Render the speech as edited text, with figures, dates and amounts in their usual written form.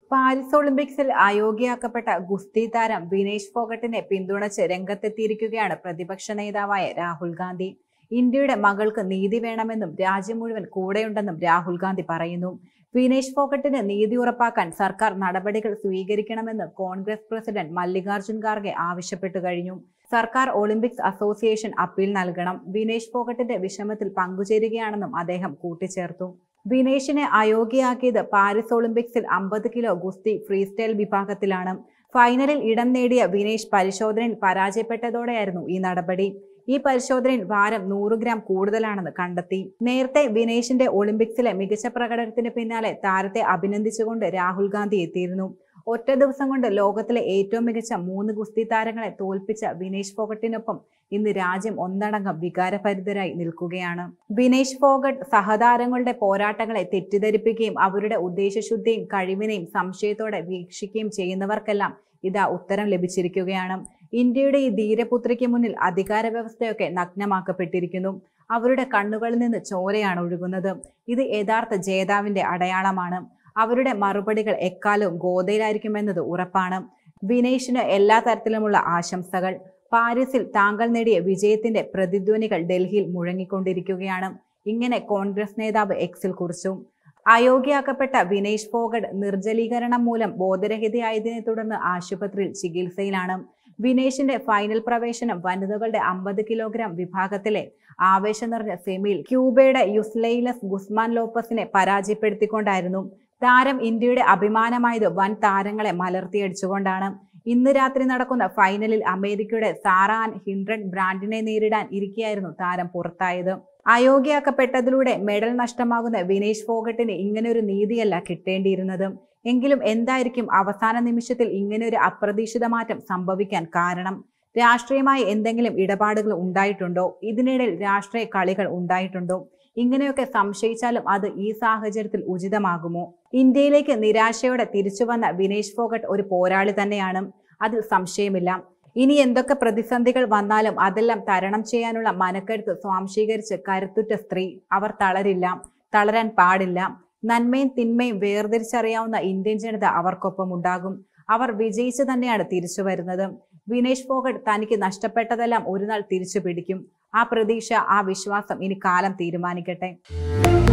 Paris ഒളിമ്പിക്സിൽ അയോഗ്യയാക്കപ്പെട്ട ഗുസ്തി താരം വിനേഷ് ഫോഗട്ടിനെ പിന്തുണച്ച് രംഗത്തെത്തിയിരിക്കുകയാണ് പ്രതിപക്ഷ നേതാവായ രാഹുൽ ഗാന്ധി. ഇന്ത്യയുടെ മകൾക്ക് നീതി വേണമെന്നും രാജ്യം മുഴുവൻ കൂടെയുണ്ടെന്നും രാഹുൽ ഗാന്ധി പറയുന്നു. വിനേഷ് ഫോഗട്ടിന് നീതി ഉറപ്പാക്കാൻ സർക്കാർ നടപടികൾ സ്വീകരിക്കണമെന്ന് കോൺഗ്രസ് പ്രസിഡന്റ് മല്ലികാർജുൻ ഖാർഗെ ആവശ്യപ്പെട്ടു കഴിഞ്ഞു. സർക്കാർ ഒളിമ്പിക്സ് അസോസിയേഷൻ അപ്പീൽ നൽകണം. വിനേഷ് ഫോഗട്ടിന്റെ വിഷമത്തിൽ പങ്കുചേരുകയാണെന്നും അദ്ദേഹം കൂട്ടിച്ചേർത്തു. വിനേഷിനെ അയോഗ്യയാക്കിയത് പാരീസ് ഒളിമ്പിക്സിൽ 50 കിലോ ഗുസ്തി ഫ്രീസ്റ്റൈൽ വിഭാഗത്തിലാണ്. ഫൈനലിൽ ഇടം നേടിയ വിനേഷ് പരിശോധനയിൽ പരാജയപ്പെട്ടതോടെയായിരുന്നു ഈ നടപടി. ഈ പരിശോധനയിൽ ഭാരം 100 ഗ്രാം കൂടുതലാണെന്ന് കണ്ടെത്തി. നേരത്തെ വിനേഷിന്റെ ഒളിമ്പിക്സിലെ മികച്ച പ്രകടനത്തിന് പിന്നാലെ താരത്തെ അഭിനന്ദിച്ചുകൊണ്ട് രാഹുൽ ഗാന്ധി എത്തിയിരുന്നു. ഒറ്റ ദിവസം കൊണ്ട് ലോകത്തിലെ ഏറ്റവും മികച്ച 3 ഗുസ്തി താരങ്ങളെ തോൽപ്പിച്ച വിനേഷ് ഫോഗട്ടിനൊപ്പം ഇന്ന് രാജ്യം ഒന്നടങ്കം വികാരഭരിതരായി നിൽക്കുകയാണ്. വിനേഷ് ഫോഗട്ട് സഹതാരങ്ങളുടെ പോരാട്ടങ്ങളെ തെറ്റിദ്ധരിപ്പിക്കുകയും അവരുടെ ഉദ്ദേശശുദ്ധിയും കഴിവിനെയും സംശയത്തോടെ വീക്ഷിക്കുകയും ചെയ്യുന്നവർക്കെല്ലാം ഇതാ ഉത്തരം ലഭിച്ചിരിക്കുകയാണ്. ഇന്ത്യയുടെ ഈ ധീരപുത്രിക്ക് മുന്നിൽ അധികാര വ്യവസ്ഥയൊക്കെ നഗ്നമാക്കപ്പെട്ടിരിക്കുന്നു. അവരുടെ കണ്ണുകളിൽ നിന്ന് ചോരയാണ് ഒഴുകുന്നത്. ഇത് യഥാർത്ഥ ജേതാവിന്റെ അടയാളമാണ്. അവരുടെ മറുപടികൾ എക്കാലവും ഗോതയിലായിരിക്കുമെന്നത് ഉറപ്പാണ്. വിനേഷിന് എല്ലാ തരത്തിലുമുള്ള ആശംസകൾ. പാരീസിൽ താങ്കൾ നേടിയ വിജയത്തിന്റെ പ്രതിധ്വനികൾ ഡൽഹിയിൽ മുഴങ്ങിക്കൊണ്ടിരിക്കുകയാണ്. ഇങ്ങനെ കോൺഗ്രസ് നേതാവ് എക്സിൽ കുറിച്ചു. അയോഗ്യയാക്കപ്പെട്ട വിനേഷ് ഫോഗട്ട് നിർജ്ജലീകരണം മൂലം ബോധരഹിതയായതിനെ തുടർന്ന് ആശുപത്രിയിൽ ചികിത്സയിലാണ്. വിനേഷിന്റെ ഫൈനൽ പ്രവേശനം വനിതകളുടെ 50 കിലോഗ്രാം വിഭാഗത്തിലെ ആവേശം നിറഞ്ഞ സെമിയിൽ ക്യൂബയുടെ യുസ്ലെയിലസ് ഗുസ്മാൻ ലോപ്പസിനെ പരാജയപ്പെടുത്തിക്കൊണ്ടായിരുന്നു. താരം ഇന്ത്യയുടെ അഭിമാനമായത് വൻ താരങ്ങളെ മലർത്തിയടിച്ചുകൊണ്ടാണ്. ഇന്ന് രാത്രി നടക്കുന്ന ഫൈനലിൽ അമേരിക്കയുടെ സാറ ആൻ ഹിൻഡ്രഡ് ബ്രാൻഡിനെ നേരിടാൻ ഇരിക്കെയായിരുന്നു താരം പുറത്തായത്. അയോഗ്യയാക്കപ്പെട്ടതിലൂടെ മെഡൽ നഷ്ടമാകുന്ന വിനേഷ് ഫോഗട്ടിന് ഇങ്ങനെയൊരു നീതിയല്ല കിട്ടേണ്ടിയിരുന്നത്. എങ്കിലും എന്തായിരിക്കും അവസാന നിമിഷത്തിൽ ഇങ്ങനെയൊരു അപ്രതീക്ഷിത മാറ്റം സംഭവിക്കാൻ കാരണം? രാഷ്ട്രീയമായി എന്തെങ്കിലും ഇടപാടുകൾ ഉണ്ടായിട്ടുണ്ടോ? ഇതിനിടയിൽ രാഷ്ട്രീയ കളികൾ ഉണ്ടായിട്ടുണ്ടോ? ഇങ്ങനെയൊക്കെ സംശയിച്ചാലും അത് ഈ സാഹചര്യത്തിൽ ഉചിതമാകുമോ? ഇന്ത്യയിലേക്ക് നിരാശയോടെ തിരിച്ചു വന്ന വിനേഷ് ഫോഗട്ട് ഒരു പോരാളി തന്നെയാണ്, അതിൽ സംശയമില്ല. ഇനി എന്തൊക്കെ പ്രതിസന്ധികൾ വന്നാലും അതെല്ലാം തരണം ചെയ്യാനുള്ള മനക്കരുത്ത് സ്വാംശീകരിച്ച് കരുത്തുറ്റ സ്ത്രീ. അവർ തളരില്ല, തളരാൻ പാടില്ല. നന്മയും തിന്മയും വേർതിരിച്ചറിയാവുന്ന ഇന്ത്യൻ ജനത അവർക്കൊപ്പം ഉണ്ടാകും. അവർ വിജയിച്ചു തന്നെയാണ് തിരിച്ചു വരുന്നത്. വിനേഷ് ഫോഗട്ട് തനിക്ക് നഷ്ടപ്പെട്ടതെല്ലാം ഒരു നാൾ തിരിച്ചു പിടിക്കും. ആ പ്രതീക്ഷ, ആ വിശ്വാസം ഇനി കാലം തീരുമാനിക്കട്ടെ.